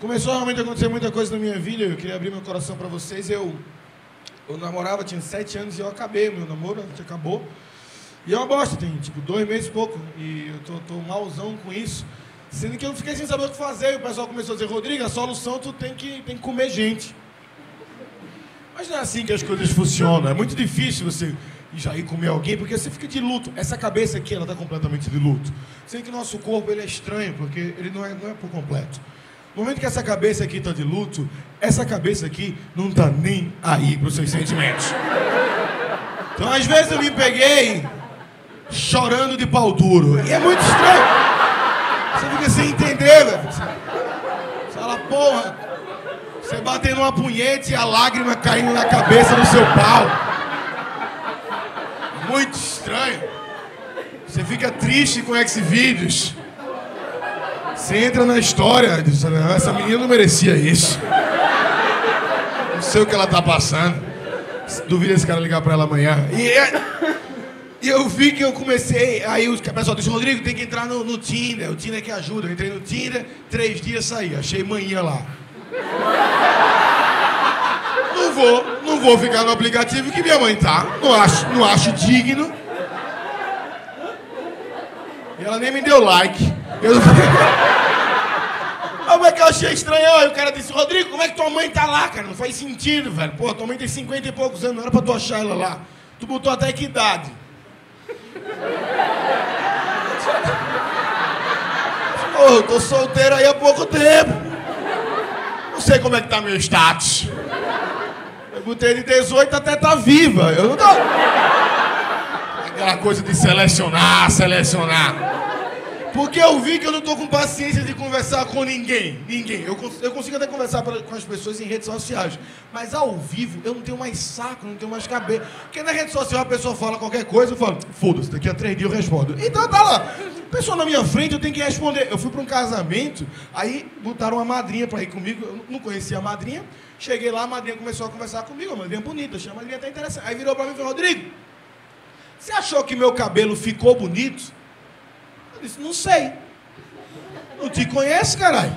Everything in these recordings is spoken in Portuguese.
Começou realmente a acontecer muita coisa na minha vida, eu queria abrir meu coração para vocês. Eu namorava, tinha 7 anos e eu acabei meu namoro, a gente acabou. E é uma bosta, tem tipo 2 meses e pouco, e eu tô malzão com isso. Sendo que eu fiquei sem saber o que fazer, e o pessoal começou a dizer, Rodrigo, a solução tu tem que comer gente. Mas não é assim que as coisas funcionam, é muito difícil você já ir comer alguém, porque você fica de luto. Essa cabeça aqui, ela tá completamente de luto. Sendo que o nosso corpo, ele é estranho, porque ele não é por completo. No momento que essa cabeça aqui está de luto, essa cabeça aqui não está nem aí para os seus sentimentos. Então, às vezes, eu me peguei chorando de pau duro. E é muito estranho. Você fica sem entender, velho. Você fala, porra, você batendo uma punheta e a lágrima caindo na cabeça do seu pau. Muito estranho. Você fica triste com Xvideos. Você entra na história, diz, essa menina não merecia isso. Não sei o que ela tá passando. Duvida esse cara ligar pra ela amanhã. E eu vi que eu comecei. Aí o pessoal disse, Rodrigo, tem que entrar no Tinder. O Tinder que ajuda. Eu entrei no Tinder, 3 dias saí. Achei manhã lá. Não vou ficar no aplicativo que minha mãe tá. Não acho digno. E ela nem me deu like. Como é que eu achei estranho? Aí o cara disse, Rodrigo, como é que tua mãe tá lá, cara? Não faz sentido, velho. Pô, tua mãe tem 50 e poucos anos, não era pra tu achar ela lá. Tu botou até que idade? Pô, eu tô solteiro aí há pouco tempo. Não sei como é que tá meu status. Eu botei de 18 até tá viva. Eu não tô... Aquela coisa de selecionar. Porque eu vi que eu não tô com paciência de conversar com ninguém. Eu consigo até conversar com as pessoas em redes sociais. Mas ao vivo, eu não tenho mais saco, não tenho mais cabeça. Porque na rede social a pessoa fala qualquer coisa, eu falo, foda-se, daqui a 3 dias eu respondo. Então tá lá. Pessoa na minha frente, eu tenho que responder. Eu fui pra um casamento, aí botaram uma madrinha pra ir comigo. Eu não conhecia a madrinha. Cheguei lá, a madrinha começou a conversar comigo. A madrinha bonita, achei a madrinha até interessante. Aí virou pra mim e falou, Rodrigo, você achou que meu cabelo ficou bonito? Eu disse, não sei. Não te conheço, caralho.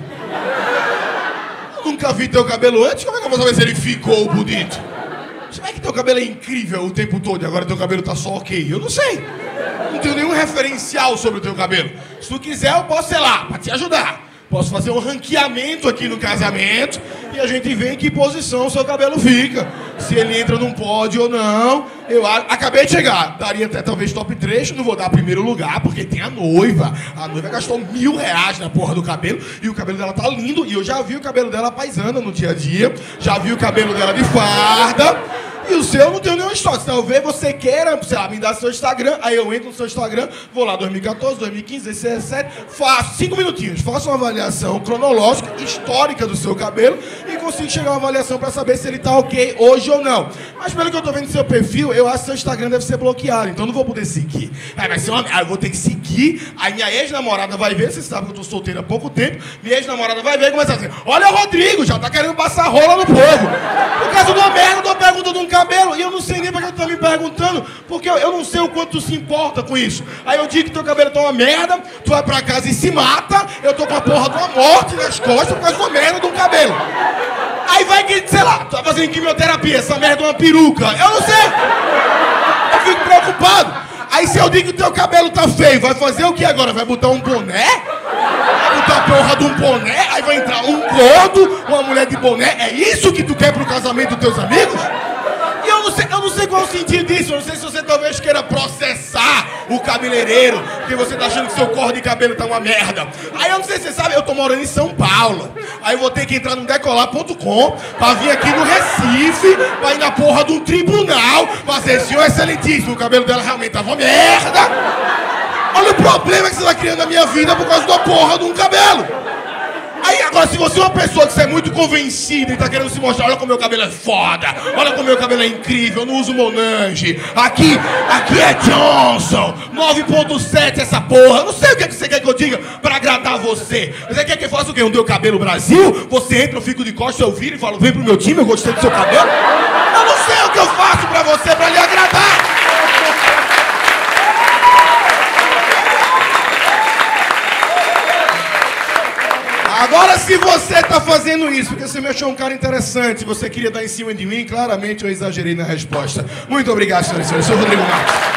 Eu nunca vi teu cabelo antes. Como é que eu vou saber se ele ficou bonito? Como é que teu cabelo é incrível o tempo todo e agora teu cabelo tá só ok? Eu não sei. Não tenho nenhum referencial sobre o teu cabelo. Se tu quiser, eu posso, sei lá, pra te ajudar. Posso fazer um ranqueamento aqui no casamento e a gente vê em que posição o seu cabelo fica. Se ele entra num pódio ou não. Eu acabei de chegar. Daria até talvez top 3. Não vou dar primeiro lugar, porque tem a noiva. A noiva gastou R$1.000 na porra do cabelo. E o cabelo dela tá lindo. E eu já vi o cabelo dela paisana no dia a dia. Já vi o cabelo dela de farda. E o seu não tem nenhuma história. Talvez você queira, sei lá, me dar seu Instagram. Aí eu entro no seu Instagram, vou lá 2014, 2015, 16, 17, faço 5 minutinhos, faço uma avaliação cronológica, histórica do seu cabelo e consigo chegar a uma avaliação pra saber se ele tá ok hoje ou não. Mas pelo que eu tô vendo no seu perfil, eu acho que seu Instagram deve ser bloqueado, então eu não vou poder seguir. Aí vai ser uma... Aí eu vou ter que seguir, aí minha ex-namorada vai ver, você sabe que eu tô solteiro há pouco tempo, minha ex-namorada vai ver e começa a dizer, olha o Rodrigo, já tá querendo passar rola no povo. Por causa de uma merda, de uma pergunta de um cabelo, e eu não sei nem porque tu tá me perguntando, porque eu não sei o quanto tu se importa com isso. Aí eu digo que teu cabelo tá uma merda, tu vai pra casa e se mata, eu tô com a porra de uma morte nas costas por causa de uma merda de um cabelo. Aí vai que, sei lá, tu tá fazendo quimioterapia, essa merda é uma peruca, eu não sei. Eu fico preocupado. Aí se eu digo que teu cabelo tá feio, vai fazer o que agora? Vai botar um boné? Vai botar a porra de um boné? Aí vai entrar um gordo, uma mulher de boné? É isso que tu quer pro casamento dos teus amigos? E eu não sei qual é o sentido disso. Eu não sei se você talvez queira processar o cabeleireiro, porque você tá achando que seu corte de cabelo tá uma merda. Aí eu não sei se você sabe, eu tô morando em São Paulo. Aí eu vou ter que entrar no decolar.com pra vir aqui no Recife, pra ir na porra de um tribunal, fazer, senhor excelentíssimo, o cabelo dela realmente tava uma merda. Olha o problema que você tá criando na minha vida por causa da porra de um cabelo. Aí agora, se você é uma pessoa que você é muito convencida e tá querendo se mostrar, olha como meu cabelo é foda, olha como meu cabelo é incrível, eu não uso Monange, aqui é Johnson, 9.7 essa porra, eu não sei o que, é que você quer que eu diga pra agradar você. Você quer que eu faça o quê? Um Deu Cabelo Brasil? Você entra, eu fico de costas, eu viro e falo, vem pro meu time, eu gostei do seu cabelo? Eu não sei o que eu faço pra você pra lhe agradar. Agora, se você tá fazendo isso porque você me achou um cara interessante, você queria dar em cima de mim, claramente eu exagerei na resposta. Muito obrigado, senhoras e senhores. Eu sou Rodrigo Marques.